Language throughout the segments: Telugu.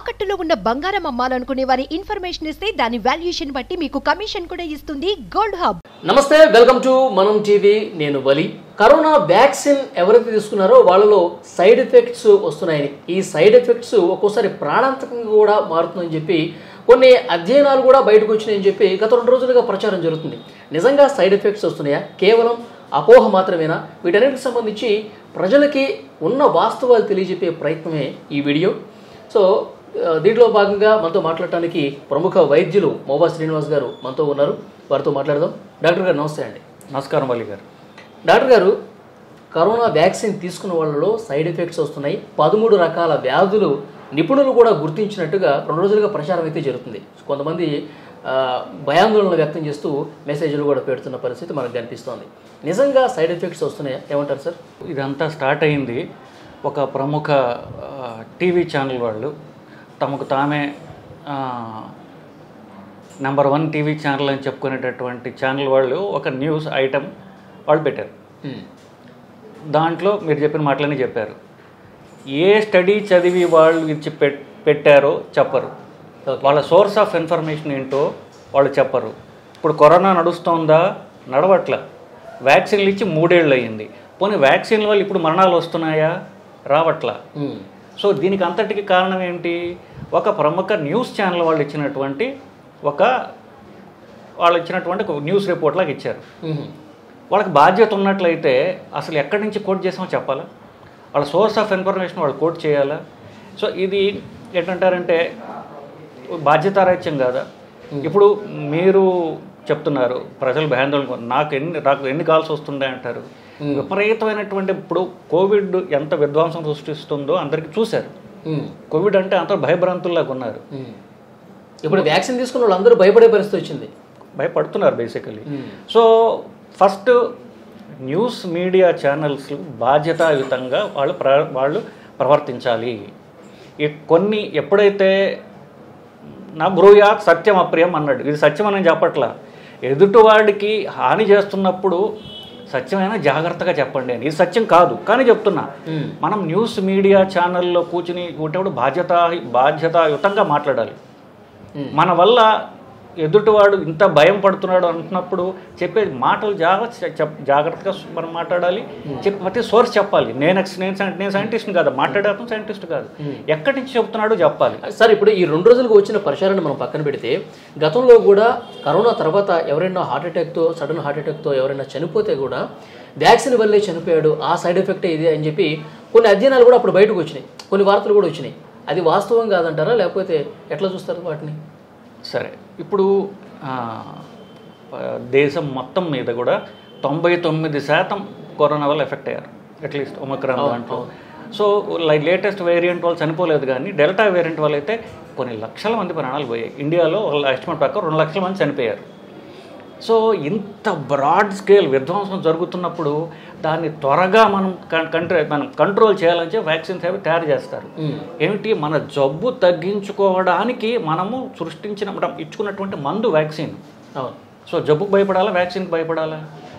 తాకట్టులో ఉన్న బంగారం అమ్మాలనుకునే వారి ఇన్ఫర్మేషన్ ఇస్తే దాని వాల్యుయేషన్ బట్టి మీకు కమిషన్ కూడా ఇస్తుంది గోల్డ్ హబ్. నమస్తే, వెల్కమ్ టు మనం టీవీ. నేను వలి. కరోనా వ్యాక్సిన్ ఎవరైతే తీసుకున్నారో వాళ్ళలో సైడ్ ఎఫెక్ట్స్ వస్తున్నాయని, ఈ సైడ్ ఎఫెక్ట్స్ ఒక్కోసారి ప్రాణాంతకంగా కూడా మారుతుందని చెప్పి కొన్ని అధ్యయనాలు కూడా బయటకు వచ్చినాయని చెప్పి గత 2 రోజులుగా ప్రచారం జరుగుతుంది. నిజంగా సైడ్ ఎఫెక్ట్స్ వస్తున్నాయా, కేవలం అపోహ మాత్రమేనా? వీటన్నిటికి సంబంధించి ప్రజలకి ఉన్న వాస్తవాలు తెలియజెప్పే ప్రయత్నమే ఈ వీడియో. సో దీంట్లో భాగంగా మనతో మాట్లాడటానికి ప్రముఖ వైద్యులు మోబా శ్రీనివాస్ గారు మనతో ఉన్నారు. వారితో మాట్లాడదాం. డాక్టర్ గారు నమస్తే అండి. నమస్కారం వలి గారు. డాక్టర్ గారు, కరోనా వ్యాక్సిన్ తీసుకున్న వాళ్ళలో సైడ్ ఎఫెక్ట్స్ వస్తున్నాయి. 13 రకాల వ్యాధులు నిపుణులు కూడా గుర్తించినట్టుగా 2 రోజులుగా ప్రచారం అయితే జరుగుతుంది. కొంతమంది భయాందోళన వ్యక్తం చేస్తూ మెసేజ్లు కూడా పెడుతున్న పరిస్థితి మనకు కనిపిస్తోంది. నిజంగా సైడ్ ఎఫెక్ట్స్ వస్తున్నాయా? ఏమంటారు సార్? ఇదంతా స్టార్ట్ అయింది ఒక ప్రముఖ టీవీ ఛానల్ వాళ్ళు తమకు తామే నెంబర్ 1 టీవీ ఛానల్ అని చెప్పుకునేటటువంటి ఛానల్ వాళ్ళు ఒక న్యూస్ ఐటెం వాళ్ళు పెట్టారు. దాంట్లో మీరు చెప్పిన మాటలన్నీ చెప్పారు. ఏ స్టడీ చదివి వాళ్ళు ఇచ్చి పెట్టారో చెప్పరు. వాళ్ళ సోర్స్ ఆఫ్ ఇన్ఫర్మేషన్ ఏంటో వాళ్ళు చెప్పరు. ఇప్పుడు కరోనా నడుస్తోందా? నడవట్ల. వ్యాక్సిన్లు ఇచ్చి 3 ఏళ్ళు అయ్యింది. పోనీ వ్యాక్సిన్ల వల్ల ఇప్పుడు మరణాలు వస్తున్నాయా? రావట్లా. సో దీనికి అంతటికి కారణం ఏంటి? ఒక ప్రముఖ న్యూస్ ఛానల్ వాళ్ళు ఇచ్చినటువంటి ఒక న్యూస్ రిపోర్ట్ లాగా ఇచ్చారు. వాళ్ళకి బాధ్యత ఉన్నట్లయితే అసలు ఎక్కడి నుంచి కోట్ చేసామో చెప్పాలా? వాళ్ళ సోర్స్ ఆఫ్ ఇన్ఫర్మేషన్ వాళ్ళు కోట్ చేయాలా? సో ఇది ఏంటంటారంటే బాధ్యతారాహిత్యం కాదా? ఇప్పుడు మీరు చెప్తున్నారు ప్రజలు భయాందోళన, నాకు ఎన్ని కాల్స్ వస్తుండే అంటారు. విపరీతమైనటువంటి ఇప్పుడు కోవిడ్ ఎంత విధ్వంసం సృష్టిస్తుందో అందరికీ చూశారు. కోవిడ్ అంటే అంత భయభ్రాంతుల్లాగా ఉన్నారు. ఇప్పుడు వ్యాక్సిన్ తీసుకున్న వాళ్ళు అందరూ భయపడే పరిస్థితి వచ్చింది. భయపడుతున్నారు basically. So first news media channels బాధ్యతాయుతంగా వాళ్ళు ప్రవర్తించాలి. కొన్ని ఎప్పుడైతే నా బ్రూయాత్ సత్యం అప్రియం అన్నాడు, ఇది సత్యం అని చెప్పట్లా. ఎదుటివాడికి హాని చేస్తున్నప్పుడు సత్యమైన జాగ్రత్తగా చెప్పండి అని. ఇది సత్యం కాదు కానీ చెప్తున్నా. మనం న్యూస్ మీడియా ఛానల్లో కూర్చుని ఉంటేప్పుడు బాధ్యతాయుతంగా మాట్లాడాలి. మన వల్ల ఎదుటివాడు ఇంత భయం పడుతున్నాడు అంటున్నప్పుడు చెప్పే మాటలు జాగ్రత్తగా మనం మాట్లాడాలి. ప్రతి సోర్స్ చెప్పాలి. నేను సైంటిస్ట్ కాదు, మాట్లాడేస్తాం సైంటిస్ట్ కాదు, ఎక్కడి నుంచి చెప్తున్నాడో చెప్పాలి. సార్, ఇప్పుడు ఈ 2 రోజులకు వచ్చిన పరిసరాన్ని మనం పక్కన పెడితే, గతంలో కూడా కరోనా తర్వాత ఎవరైనా సడన్ హార్ట్ అటాక్తో ఎవరైనా చనిపోతే కూడా వ్యాక్సిన్ వల్లే చనిపోయాడు, ఆ సైడ్ ఎఫెక్ట్ ఇది అని చెప్పి కొన్ని అధ్యయనాలు కూడా అప్పుడు బయటకు వచ్చినాయి, కొన్ని వార్తలు కూడా వచ్చినాయి. అది వాస్తవం కాదంటారా, లేకపోతే ఎట్లా చూస్తారు వాటిని? సరే, ఇప్పుడు దేశం మొత్తం మీద కూడా 99% కరోనా వల్ల ఎఫెక్ట్ అయ్యారు, అట్లీస్ట్ ఒమిక్రాన్ దాంట్లో. సో లేటెస్ట్ వేరియంట్ వాళ్ళు చనిపోలేదు, కానీ డెల్టా వేరియంట్ వల్ల అయితే కొన్ని లక్షల మంది ప్రాణాలు పోయాయి. ఇండియాలో వాళ్ళ ఎస్టిమేట్ ప్రకారం 2 లక్షల మంది చనిపోయారు. సో ఇంత బ్రాడ్ స్కేల్ విధ్వంసం జరుగుతున్నప్పుడు దాన్ని త్వరగా మనం కంట్రోల్ చేయాలని చెప్పి వ్యాక్సిన్స్ అవి తయారు చేస్తారు. ఏమిటి, మన జబ్బు తగ్గించుకోవడానికి మనము ఇచ్చుకున్నటువంటి మందు వ్యాక్సిన్. సో జబ్బుకు భయపడాలా, వ్యాక్సిన్కి భయపడాలా?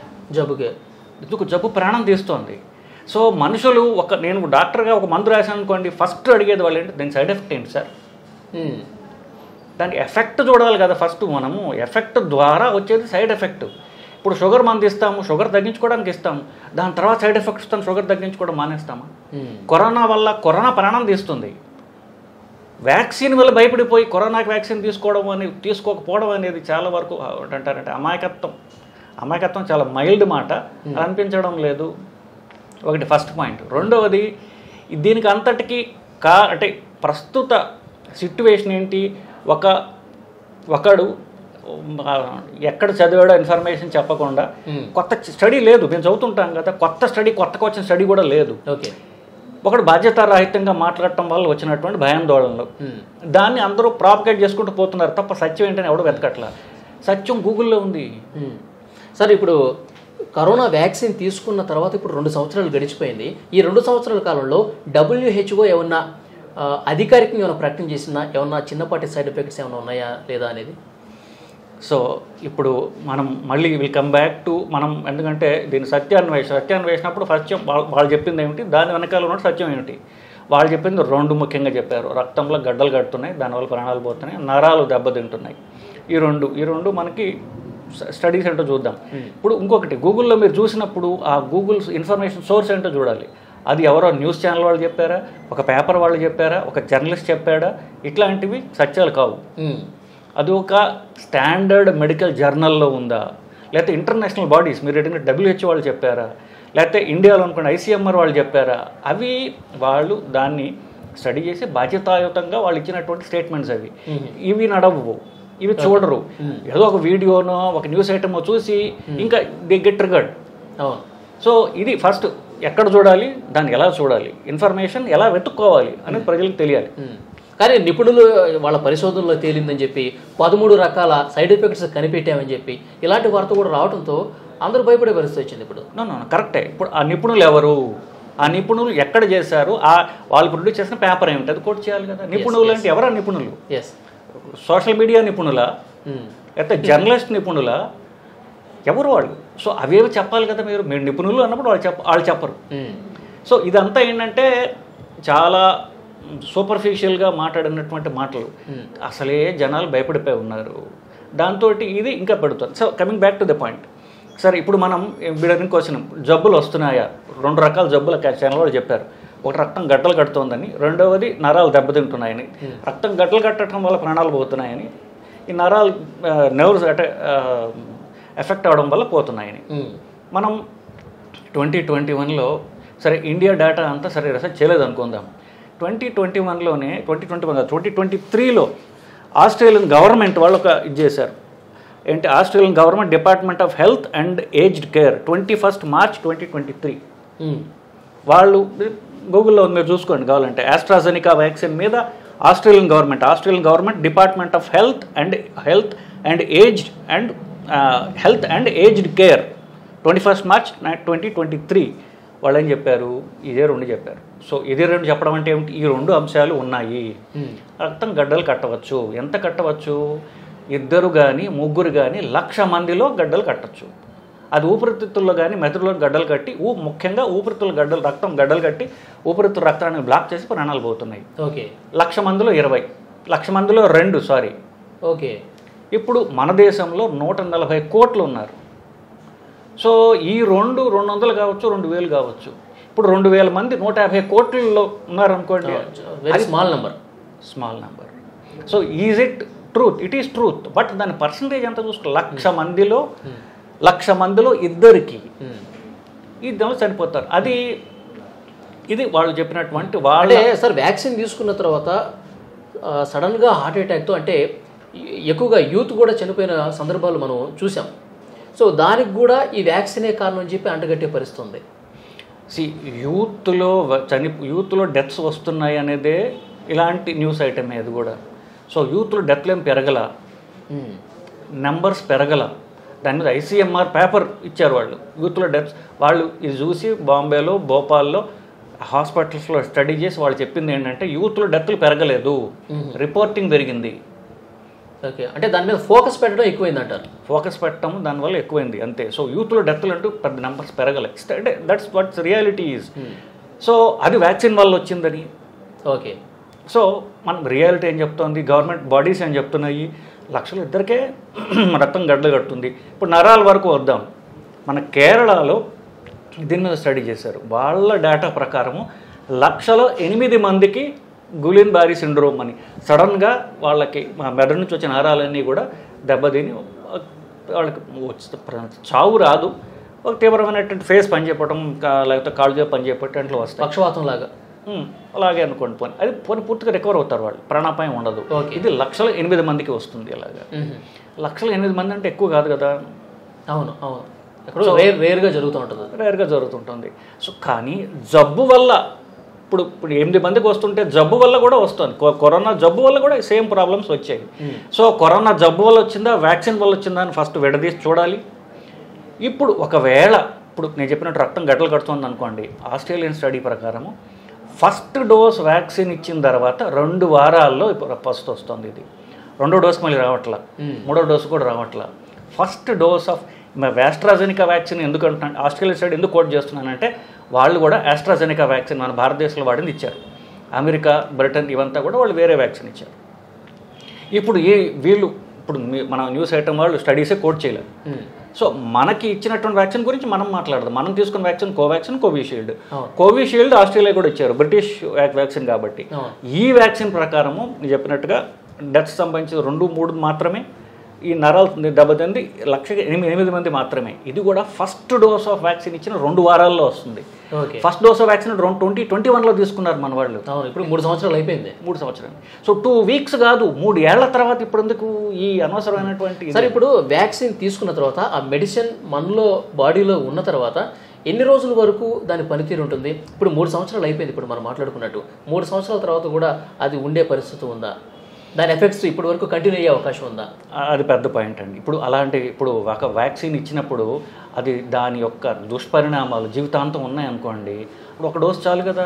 జబ్బు ప్రాణం తీస్తోంది. సో మనుషులు నేను డాక్టర్గా ఒక మందు రాశాను అనుకోండి, ఫస్ట్ అడిగేది వాళ్ళు ఏంటి, దాని సైడ్ ఎఫెక్ట్ ఏంటి సార్? దానికి ఎఫెక్ట్ చూడాలి కదా ఫస్ట్. మనము ఎఫెక్ట్ ద్వారా వచ్చేది సైడ్ ఎఫెక్ట్. ఇప్పుడు షుగర్ మంది ఇస్తాము, షుగర్ తగ్గించుకోవడానికి ఇస్తాము, దాని తర్వాత సైడ్ ఎఫెక్ట్స్ ఇస్తాము, షుగర్ తగ్గించుకోవడం మానేస్తామా? కరోనా ప్రాణం తీస్తుంది. వ్యాక్సిన్ వల్ల భయపడిపోయి కరోనాకి వ్యాక్సిన్ తీసుకోకపోవడం అనేది చాలా వరకు అంటారంటే అమాయకత్వం చాలా మైల్డ్ మాట, అనిపించడం లేదు. ఒకటి ఫస్ట్ పాయింట్. రెండవది, దీనికి అంతటికి అంటే ప్రస్తుత సిట్యువేషన్ ఏంటి, ఒకడు ఎక్కడ చదివాడో ఇన్ఫర్మేషన్ చెప్పకుండా, కొత్త స్టడీ లేదు, మేము చదువుతుంటాం కదా, కొత్తగా వచ్చిన స్టడీ కూడా లేదు. ఒకడు బాధ్యతారాహిత్యంగా మాట్లాడటం వల్ల వచ్చినటువంటి భయాందోళనలు, దాన్ని అందరూ ప్రాపగేట్ చేసుకుంటూ పోతున్నారు తప్ప సత్యం ఏంటని ఎవడో వెతకట్లా. సత్యం గూగుల్లో ఉంది. సార్, ఇప్పుడు కరోనా వ్యాక్సిన్ తీసుకున్న తర్వాత ఇప్పుడు 2 సంవత్సరాలు గడిచిపోయింది. ఈ 2 సంవత్సరాల కాలంలో WHO ఏమన్నా అధికారికంగా ఏమైనా ప్రకటన చేసిందా? ఏమన్నా చిన్నపాటి సైడ్ ఎఫెక్ట్స్ ఏమైనా ఉన్నాయా లేదా అనేది? సో ఇప్పుడు మనం మళ్ళీ విల్ కమ్ బ్యాక్ టు మనం, ఎందుకంటే దీని సత్యాన్వేషణప్పుడు సత్యం వాళ్ళు చెప్పింది ఏమిటి, దాని వెనకాల ఉన్న సత్యం ఏమిటి. వాళ్ళు చెప్పింది 2 ముఖ్యంగా చెప్పారు. రక్తంలో గడ్డలు కడుతున్నాయి, దానివల్ల ప్రాణాలు పోతున్నాయి, నరాలు దెబ్బతింటున్నాయి. ఈ రెండు మనకి స్టడీస్ ఏంటో చూద్దాం. ఇప్పుడు ఇంకొకటి, గూగుల్లో మీరు చూసినప్పుడు ఆ గూగుల్ ఇన్ఫర్మేషన్ సోర్స్ ఏంటో చూడాలి. అది ఎవరో న్యూస్ ఛానల్ వాళ్ళు చెప్పారా, ఒక పేపర్ వాళ్ళు చెప్పారా, ఒక జర్నలిస్ట్ చెప్పాడా, ఇట్లాంటివి సత్యాలు కావు. అది ఒక స్టాండర్డ్ మెడికల్ జర్నల్లో ఉందా, లేకపోతే ఇంటర్నేషనల్ బాడీస్ మీరు అడిగిన WHO వాళ్ళు చెప్పారా, లేకపోతే ఇండియాలో అనుకోండి ICMR వాళ్ళు చెప్పారా, అవి వాళ్ళు దాన్ని స్టడీ చేసి బాధ్యతాయుతంగా వాళ్ళు ఇచ్చినటువంటి స్టేట్మెంట్స్ అవి. ఇవి నడవు, ఇవి చూడరు. ఏదో ఒక వీడియోనో ఒక న్యూస్ ఐటమో చూసి ఇంకా దే గెట్ ట్రిగర్డ్. సో ఇది ఫస్ట్ ఎక్కడ చూడాలి, దాన్ని ఎలా చూడాలి, ఇన్ఫర్మేషన్ ఎలా వెతుక్కోవాలి అనేది ప్రజలకు తెలియాలి. కానీ నిపుణులు వాళ్ళ పరిశోధనలో తేలిందని చెప్పి 13 రకాల సైడ్ ఎఫెక్ట్స్ కనిపెట్టామని చెప్పి ఇలాంటి వార్త కూడా రావడంతో అందరూ భయపడే పరిస్థితి వచ్చింది. ఇప్పుడు కరెక్టే. ఇప్పుడు ఆ నిపుణులు ఎవరు, ఆ నిపుణులు ఎక్కడ చేశారు, వాళ్ళు ప్రొడ్యూస్ చేసిన పేపర్ ఏమిటి, అది కోట్ చేయాలి కదా. నిపుణులు అంటే ఎవరా నిపుణులు? సోషల్ మీడియా నిపుణులా, లేకపోతే జర్నలిస్ట్ నిపుణులా, ఎవరు వాళ్ళు? సో అవేవి చెప్పాలి కదా. మీరు నిపుణులు అన్నప్పుడు వాళ్ళు చెప్పరు. సో ఇదంతా ఏంటంటే చాలా సూపర్ఫిషియల్గా మాట్లాడినటువంటి మాటలు. అసలే జనాలు భయపడిపోయి ఉన్నారు. దాంతో ఇది ఇంకా పెడుతుంది. So coming back to the point. సరే, ఇప్పుడు మనం వీడిని క్వశ్చన్, జబ్బులు వస్తున్నాయా? 2 రకాల జబ్బుల ఛానల్ వాళ్ళు చెప్పారు. ఒకటి రక్తం గడ్డలు కడుతోందని, రెండవది నరాలు దెబ్బతింటున్నాయని. రక్తం గడ్డలు కట్టడం వల్ల ప్రాణాలు పోతున్నాయని, ఈ నరాలు నర్వ్స్ ఎఫెక్ట్ అవ్వడం వల్ల పోతున్నాయని. మనం 2021లో సరే ఇండియా డేటా అంతా సరే రీసెర్చ్ చేయలేదు అనుకుందాం. 2023లో ఆస్ట్రేలియన్ గవర్నమెంట్ వాళ్ళు ఒక ఇది చేశారు. ఏంటి? Australian government department of health and aged care 21 March 2023 వాళ్ళు, గూగుల్లో మీరు చూసుకోండి కావాలంటే, ఆస్ట్రాజెనికా వ్యాక్సిన్ మీద Australian government department of health and aged care 21 March 2023 వాళ్ళు ఏం చెప్పారు? ఇదే 2 చెప్పారు. సో ఇదే 2 చెప్పడం అంటే ఏమిటి? ఈ 2 అంశాలు ఉన్నాయి. రక్తం గడ్డలు కట్టవచ్చు. ఎంత కట్టవచ్చు? 2 కానీ 3 కానీ 1,00,000 మందిలో గడ్డలు కట్టచ్చు. అది ఊపిరితిత్తుల్లో కానీ మెదడులో గడ్డలు కట్టి, ముఖ్యంగా ఊపిరితిత్తుల రక్తం గడ్డలు కట్టి ఊపిరితిత్తుల రక్తాన్ని బ్లాక్ చేసి ప్రాణాలు పోతున్నాయి. 1,00,000 మందిలో 20, 1,00,000 మందిలో 2 సారీ. ఇప్పుడు మన దేశంలో 140 కోట్లు ఉన్నారు. సో ఈ 200 కావచ్చు, 2,000 కావచ్చు. ఇప్పుడు 2,000 మంది 150 కోట్లలో ఉన్నారనుకోండి, small number. So is it truth? It is truth. But దాని పర్సంటేజ్ ఎంత చూసుకో, 1,00,000 మందిలో 2 ఇద్దరు చనిపోతారు. ఇది వాళ్ళు చెప్పినటువంటి వాళ్ళే. సార్, వ్యాక్సిన్ తీసుకున్న తర్వాత సడన్గా హార్ట్ అటాక్తో, అంటే ఎక్కువగా యూత్ కూడా చనిపోయిన సందర్భాలు మనం చూసాం. సో దానికి కూడా ఈ వ్యాక్సినే కారణం అని చెప్పి అంటగట్టే పరిస్థితి ఉంది. యూత్లో డెత్స్ వస్తున్నాయి అనేదే ఇలాంటి న్యూస్ ఐటమే అది కూడా. సో యూత్లో డెత్లు ఏం పెరగల, నెంబర్స్ పెరగల. దాని మీద ICMR పేపర్ ఇచ్చారు వాళ్ళు, యూత్లో డెత్స్. వాళ్ళు ఇది చూసి బాంబేలో, భోపాల్లో హాస్పిటల్స్లో స్టడీ చేసి వాళ్ళు చెప్పింది ఏంటంటే యూత్లో డెత్లు పెరగలేదు, రిపోర్టింగ్ పెరిగింది. అంటే దాని మీద ఫోకస్ పెట్టడం ఎక్కువైంది అంటారు. ఫోకస్ పెట్టడం దానివల్ల ఎక్కువైంది అంతే. సో యూత్లో డెత్లు అంటూ పెద్ద నెంబర్స్ పెరగలే. అంటే that's what's reality is. So అది వ్యాక్సిన్ వల్ల వచ్చిందని. సో మనకు రియాలిటీ ఏం చెప్తోంది, గవర్నమెంట్ బాడీస్ ఏం చెప్తున్నాయి, 1,00,000 రక్తం గడ్డలు కడుతుంది. ఇప్పుడు నరాల వరకు వద్దాం. మన కేరళలో దీని మీద స్టడీ చేశారు. వాళ్ళ డేటా ప్రకారము 1,08 మందికి గులిన్ బారీ సిండ్రోమ్ అని సడన్గా వాళ్ళకి మెదడు నుంచి వచ్చిన నరాలన్నీ కూడా దెబ్బతిని వాళ్ళకి చావు రాదు, ఒక తీవ్రమైనటువంటి ఫేస్ పనిచేయటం, లేకపోతే కాళ్ళు పనిచేయటం అట్లా వస్తాయి, పక్షవాతం లాగా. అలాగే అనుకోండి. అది పూర్తిగా రికవర్ అవుతారు వాళ్ళు, ప్రాణాపాయం ఉండదు. ఇది 1,08 మందికి వస్తుంది. అలాగా 1,08 మంది అంటే ఎక్కువ కాదు కదా. అవును, రేర్గా జరుగుతుంటుంది. సో కానీ జబ్బు వల్ల ఇప్పుడు 8 మందికి వస్తుంటే జబ్బు వల్ల కూడా వస్తుంది. కరోనా జబ్బు వల్ల కూడా సేమ్ ప్రాబ్లమ్స్ వచ్చాయి. సో కరోనా జబ్బు వల్ల వచ్చిందా, వ్యాక్సిన్ వల్ల వచ్చిందా అని ఫస్ట్ విడదీసి చూడాలి. ఇప్పుడు ఒకవేళ ఇప్పుడు నేను చెప్పినట్టు రక్తం గడ్డలు కడుతుంది అనుకోండి, ఆస్ట్రేలియన్ స్టడీ ప్రకారము ఫస్ట్ డోస్ వ్యాక్సిన్ ఇచ్చిన తర్వాత 2 వారాల్లో ఇప్పుడు ఫస్ట్ వస్తుంది. ఇది 2వ డోస్ మళ్ళీ రావట్లా, 3వ డోసు కూడా రావట్లా. First dose of AstraZeneca vaccine ఎందుకు అంటున్నాను, ఆస్ట్రేలియా సైడ్ ఎందుకు కోట్ చేస్తున్నానంటే వాళ్ళు కూడా ఆస్ట్రాజెనికా వ్యాక్సిన్ మన భారతదేశంలో వాడింది ఇచ్చారు. అమెరికా, బ్రిటన్ ఇవంతా కూడా వాళ్ళు వేరే వ్యాక్సిన్ ఇచ్చారు. ఇప్పుడు వీళ్ళు ఇప్పుడు మన న్యూస్ ఐటమ్ వాళ్ళు స్టడీసే కోట్ చేయలేదు. సో మనకి ఇచ్చినటువంటి వ్యాక్సిన్ గురించి మనం మాట్లాడదాం. మనం తీసుకున్న వ్యాక్సిన్ కోవాక్సిన్, కోవిషీల్డ్ ఆస్ట్రేలియా కూడా ఇచ్చారు, బ్రిటిష్ వ్యాక్సిన్ కాబట్టి. ఈ వ్యాక్సిన్ ప్రకారము నేను చెప్పినట్టుగా డెత్స్ సంబంధించి 2-3 మాత్రమే, ఈ నరాలు దెబ్బతింది 1,800 మంది మాత్రమే. ఇది కూడా ఫస్ట్ డోస్ ఆఫ్ వ్యాక్సిన్ ఇచ్చిన 2 వారాల్లో వస్తుంది. ఫస్ట్ డోస్ ఆఫ్ వ్యాక్సిన్ 2021లో తీసుకున్నారు మన వాళ్ళు. ఇప్పుడు 3 సంవత్సరాలు అయిపోయింది. 3 సంవత్సరాలు. సో 2 వీక్స్ కాదు, 3 ఏళ్ల తర్వాత ఇప్పుడు ఎందుకు ఈ అనవసరమైనటువంటి. సరే, ఇప్పుడు వ్యాక్సిన్ తీసుకున్న తర్వాత ఆ మెడిసిన్ మనలో బాడీలో ఉన్న తర్వాత ఎన్ని రోజుల వరకు దాని పనితీరు ఉంటుంది? ఇప్పుడు 3 సంవత్సరాలు అయిపోయింది. ఇప్పుడు మనం మాట్లాడుకున్నట్టు 3 సంవత్సరాల తర్వాత కూడా అది ఉండే పరిస్థితి ఉందా? దాని ఎఫెక్ట్స్ ఇప్పటి వరకు కంటిన్యూ అయ్యే అవకాశం ఉందా? అది పెద్ద పాయింట్ అండి. ఇప్పుడు ఒక వ్యాక్సిన్ ఇచ్చినప్పుడు అది దాని యొక్క దుష్పరిణామాలు జీవితాంతం ఉన్నాయనుకోండి, ఇప్పుడు 1 డోస్ చాలు కదా.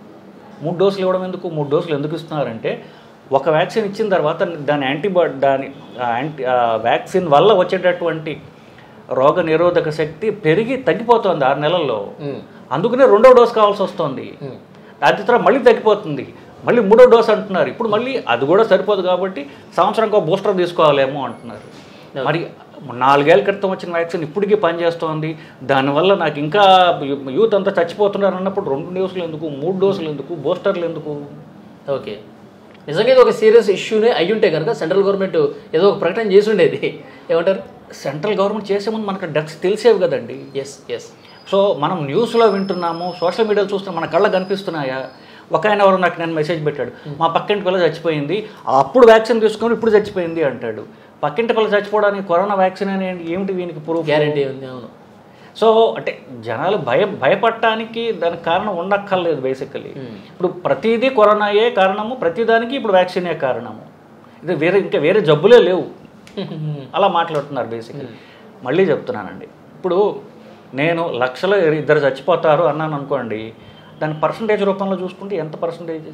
3 డోసులు ఇవ్వడం ఎందుకు? 3 డోసులు ఎందుకు ఇస్తున్నారంటే, ఒక వ్యాక్సిన్ ఇచ్చిన తర్వాత దాని వ్యాక్సిన్ వల్ల వచ్చేటటువంటి రోగ నిరోధక శక్తి పెరిగి తగ్గిపోతుంది 6 నెలల్లో. అందుకనే 2వ డోస్ కావాల్సి వస్తుంది. అది తర్వాత మళ్ళీ తగ్గిపోతుంది, మళ్ళీ 3వ డోస్ అంటున్నారు. ఇప్పుడు మళ్ళీ అది కూడా సరిపోదు కాబట్టి సంవత్సరంకో బూస్టర్ తీసుకోవాలేమో అంటున్నారు. మరి 4 ఏళ్ల క్రితం వచ్చిన వ్యాక్సిన్ ఇప్పటికీ పనిచేస్తోంది. దానివల్ల నాకు ఇంకా యూత్ అంతా చచ్చిపోతున్నారు అన్నప్పుడు 2 డోసులు ఎందుకు, 3 డోసులు ఎందుకు, బూస్టర్లు ఎందుకు? ఓకే, నిజంగా ఇది ఒక సీరియస్ ఇష్యూనే అయ్యుంటే కనుక సెంట్రల్ గవర్నమెంట్ ఏదో ఒక ప్రకటన చేసి ఉండేది. ఏమంటారు? సెంట్రల్ గవర్నమెంట్ చేసే ముందు మనకు డెత్స్ తెలిసేవి కదండి. ఎస్. సో మనం న్యూస్లో వింటున్నాము, సోషల్ మీడియాలో చూస్తున్నాం, మన కళ్ళ కనిపిస్తున్నాయా? ఒక ఆయన ఎవరు నాకు నేను మెసేజ్ పెట్టాడు, మా పక్కింటి పిల్ల చచ్చిపోయింది, అప్పుడు వ్యాక్సిన్ తీసుకొని ఇప్పుడు చచ్చిపోయింది అంటాడు. పక్కింటి పిల్ల చచ్చిపోవడానికి కరోనా వ్యాక్సిన్ అనేది ఏమిటి? వీనికి ప్రూఫ్, గ్యారంటీ ఉంది? అవును. సో అంటే జనాలు భయపడటానికి దానికి కారణం ఉండక్కర్లేదు బేసికలీ. ఇప్పుడు ప్రతిదీ కరోనాయే కారణము, ప్రతిదానికి ఇప్పుడు వ్యాక్సినే కారణము. ఇది ఇంకా వేరే జబ్బులే లేవు అలా మాట్లాడుతున్నారు బేసికలీ. మళ్ళీ చెప్తున్నానండి, ఇప్పుడు నేను 1,00,000 2 చచ్చిపోతారు అన్నాను అనుకోండి, దాని పర్సంటేజ్ రూపంలో చూసుకుంటే ఎంత పర్సంటేజ్?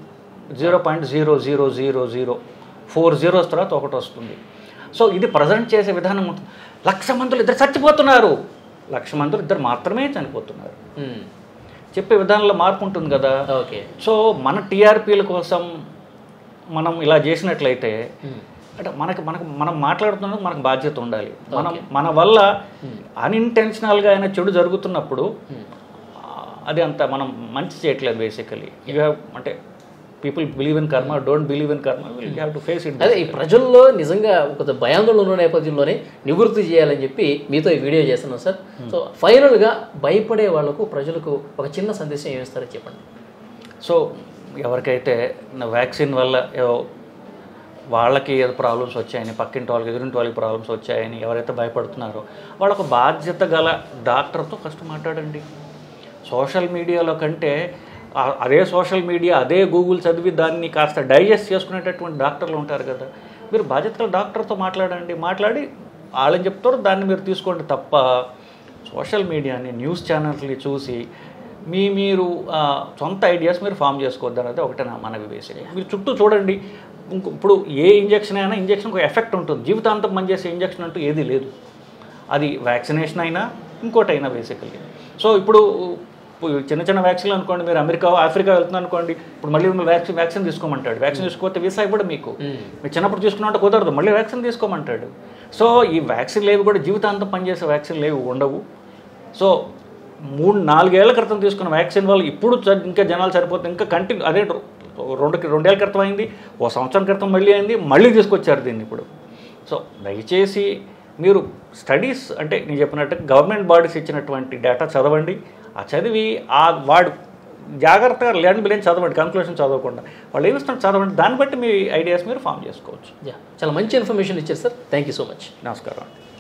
0.00004 zeros తర్వాత 1 వస్తుంది. సో ఇది ప్రజెంట్ చేసే విధానం ఉంటుంది. 1,00,000 మందిలో 2 చచ్చిపోతున్నారు, 1,00,000 మందిలో 2 మాత్రమే చనిపోతున్నారు. చెప్పే విధానంలో మార్పు ఉంటుంది కదా. ఓకే. సో మన టీఆర్పీల కోసం మనం ఇలా చేసినట్లయితే అంటే మనం మాట్లాడుతున్నప్పుడు మనకు బాధ్యత ఉండాలి. మన వల్ల అన్ఇంటెన్షనల్గా అయినా చెడు జరుగుతున్నప్పుడు అది అంత మనం మంచి చేయట్లేదు బేసికలీ. ఇక అంటే people believe in karma, don't believe in karma, will have to face it. అదే ఈ ప్రజల్లో నిజంగా ఒక భయాందోళన ఉన్న నేపథ్యంలోనే నివృత్తి చేయాలని చెప్పి మీతో ఈ వీడియో చేస్తున్నాం సార్. సో ఫైనల్గా భయపడే వాళ్ళకు, ప్రజలకు ఒక చిన్న సందేశం ఏమిస్తారో చెప్పండి. సో ఎవరికైతే వ్యాక్సిన్ వల్ల వాళ్ళకి ఏదో ప్రాబ్లమ్స్ వచ్చాయని, పక్కింటి వాళ్ళకి, ఎదురింటి వాళ్ళకి ప్రాబ్లమ్స్ వచ్చాయని ఎవరైతే భయపడుతున్నారో వాళ్ళకు బాధ్యత గల డాక్టర్తో ఫస్ట్ మాట్లాడండి. సోషల్ మీడియాలో కంటే అదే సోషల్ మీడియా, అదే గూగుల్ చదివి దాన్ని కాస్త డైజెస్ట్ చేసుకునేటటువంటి డాక్టర్లు ఉంటారు కదా, మీరు బాధ్యత గల డాక్టర్తో మాట్లాడండి. మాట్లాడి వాళ్ళని చెప్తారు, దాన్ని మీరు తీసుకోండి. తప్ప సోషల్ మీడియాని, న్యూస్ ఛానల్స్ని చూసి మీరు సొంత ఐడియాస్ మీరు ఫామ్ చేసుకోవద్దు అనేది ఒకటే మనవి బేసిక్గా. మీరు చుట్టూ చూడండి. ఇప్పుడు ఏ ఇంజక్షన్ అయినా ఇంజక్షన్కి ఒక ఎఫెక్ట్ ఉంటుంది. జీవితాంతం పనిచేసే ఇంజక్షన్ అంటూ ఏది లేదు. అది వ్యాక్సినేషన్ అయినా ఇంకోటి అయినా బేసికల్లీ. సో ఇప్పుడు చిన్న చిన్న వ్యాక్సిన్లు అనుకోండి, మీరు అమెరికా, ఆఫ్రికా వెళ్తున్నారు అనుకోండి, ఇప్పుడు మళ్ళీ మిమ్మల్ని వ్యాక్సిన్ తీసుకోమంటాడు. వ్యాక్సిన్ తీసుకోకపోతే వీసా ఇవ్వడం మీకు. మీరు చిన్నప్పుడు తీసుకున్నట్టు కుదరదు, మళ్ళీ వ్యాక్సిన్ తీసుకోమంటాడు. సో ఈ వ్యాక్సిన్లు ఏవి కూడా జీవితాంతం పనిచేసే వ్యాక్సిన్లు ఏవి ఉండవు. సో 3-4 ఏళ్ల క్రితం తీసుకున్న వ్యాక్సిన్ వల్ల ఇప్పుడు ఇంకా జనాలు సరిపోతుంది. ఇంకా కంటిన్యూ అదే 2 ఏళ్ల క్రితం అయింది, 1 సంవత్సరం క్రితం మళ్ళీ అయింది, మళ్ళీ తీసుకొచ్చారు దీన్ని ఇప్పుడు. సో దయచేసి మీరు స్టడీస్ అంటే నేను చెప్పినట్టు గవర్నమెంట్ బాడీస్ ఇచ్చినటువంటి డేటా చదవండి. ఆ చదివి వాడు జాగ్రత్తగా ల్యాండ్ బిలియన్ చదవండి, కన్క్లూషన్ చదవకుండా. వాళ్ళు ఏమి ఇస్తున్నారు చదవండి, దాన్ని బట్టి మీ ఐడియాస్ మీరు ఫామ్ చేసుకోవచ్చు. చాలా మంచి ఇన్ఫర్మేషన్ ఇచ్చారు sir. Thank you so much. నమస్కారం.